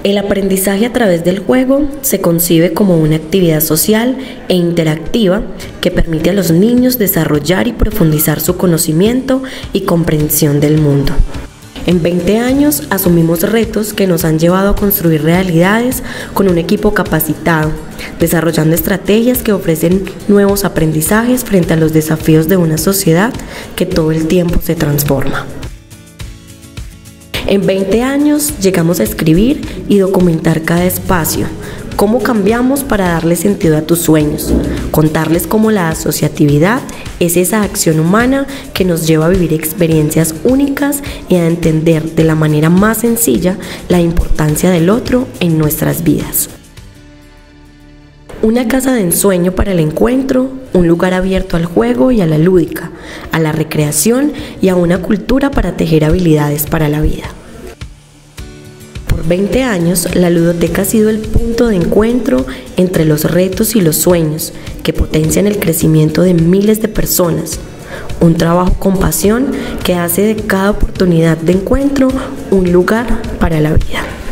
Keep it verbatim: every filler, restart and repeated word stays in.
El aprendizaje a través del juego se concibe como una actividad social e interactiva que permite a los niños desarrollar y profundizar su conocimiento y comprensión del mundo. En veinte años asumimos retos que nos han llevado a construir realidades con un equipo capacitado, desarrollando estrategias que ofrecen nuevos aprendizajes frente a los desafíos de una sociedad que todo el tiempo se transforma. En veinte años llegamos a escribir y documentar cada espacio, cómo cambiamos para darle sentido a tus sueños, contarles cómo la asociatividad es esa acción humana que nos lleva a vivir experiencias únicas y a entender de la manera más sencilla la importancia del otro en nuestras vidas. Una casa de ensueño para el encuentro, un lugar abierto al juego y a la lúdica, a la recreación y a una cultura para tejer habilidades para la vida. Por veinte años, la ludoteca ha sido el punto de encuentro entre los retos y los sueños que potencian el crecimiento de miles de personas. Un trabajo con pasión que hace de cada oportunidad de encuentro un lugar para la vida.